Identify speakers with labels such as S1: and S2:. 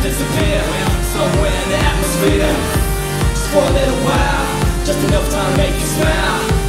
S1: disappear somewhere in the atmosphere. Just for a little while, just enough time to make you smile.